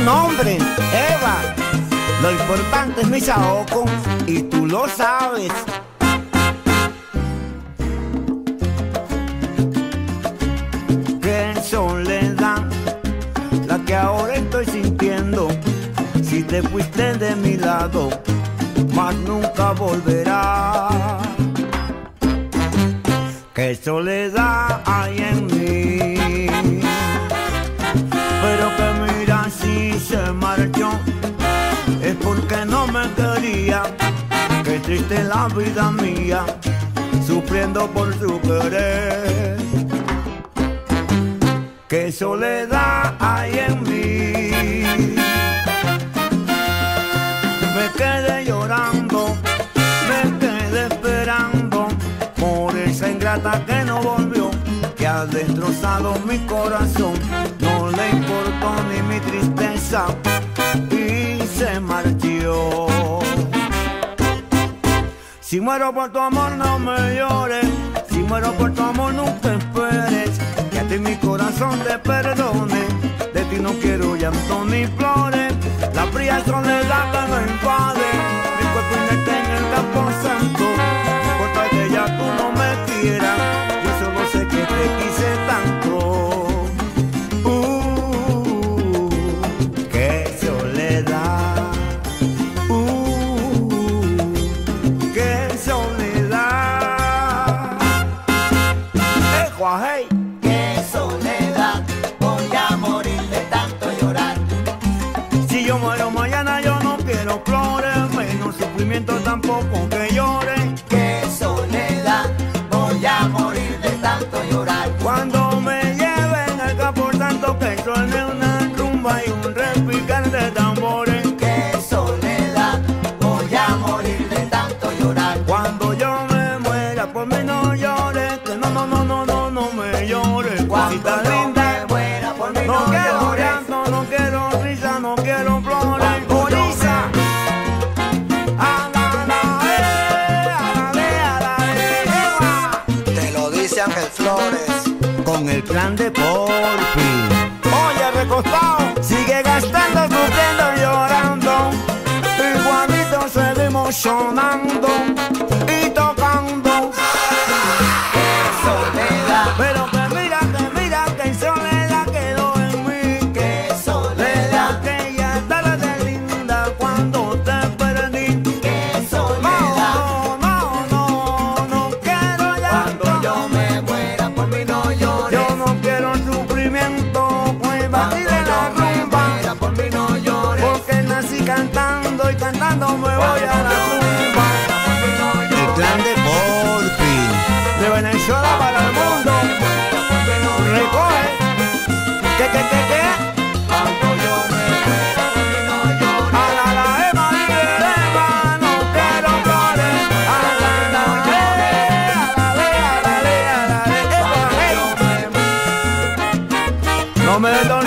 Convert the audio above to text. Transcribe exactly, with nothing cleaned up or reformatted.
nombre, Eva. Lo importante es mi saoco y tú lo sabes. Qué soledad la que ahora estoy sintiendo. Si te fuiste de mi lado, más nunca volverás. Qué soledad hay en mí, pero que mira si se marchó, es porque no me quería. Qué triste la vida mía, sufriendo por su querer. Qué soledad hay en mí, me quedé llorando, me quedé esperando por esa ingrata que no volvió, que ha destrozado mi corazón. No le importó ni mi tristeza y se marchó. Si muero por tu amor no me llores, si muero por tu amor nunca esperes que a ti mi corazón te perdone. De ti no quiero llanto ni flores, la fría soledad que me invade, mi cuerpo inerte en el campo santo. No importa que ya tú no me quieras, yo solo sé que te quise tanto. Uh, qué soledad, uh, qué soledad. Hey, Juan, Qué soledad, voy a morir de tanto llorar. si yo muero mañana yo no quiero flores, menos sufrimiento tampoco que llore. Qué soledad, voy a morir de tanto llorar. Cuando me lleven al campo santo, que suene una rumba y un repicar de tambores. Qué soledad, voy a morir de tanto llorar. Cuando yo me muera, por mí no llores, que no, no, no, no, no, no me llores. Cuando Cosita yo linda, me muera, por mí no no quiero llores. llanto, no quiero risa, no quiero flores. Cuando yo Orisa. A la, la, eh, a la, le, a la, eh, Te lo dice Ángel Flores. con el plan de Porfi. Oye, recostado, sigue gastando, sufriendo, llorando. Igualito seguimos sonando y tocando. Soledad, Pero que mira, que mira, que soledad quedó en mí. qué De soledad, aquella tarde linda cuando te perdí. qué soledad. No, no, no, no quiero llanto. Cuando yo me muera, por mí no llores. Yo no quiero sufrimiento, pues Cuando batir en la yo me rumba, muera, por mí no llores. porque nací cantando y cantando me voy a la tumba. El plan de Porfi, de Venezuela para el mundo. Recoge, que, que, que, que. Cuando yo me muera, por mí no llores. A la la ema, Eva, Eva, no quiero flores. A la la le, a la le, a la le, a la le, Eva, hey. No me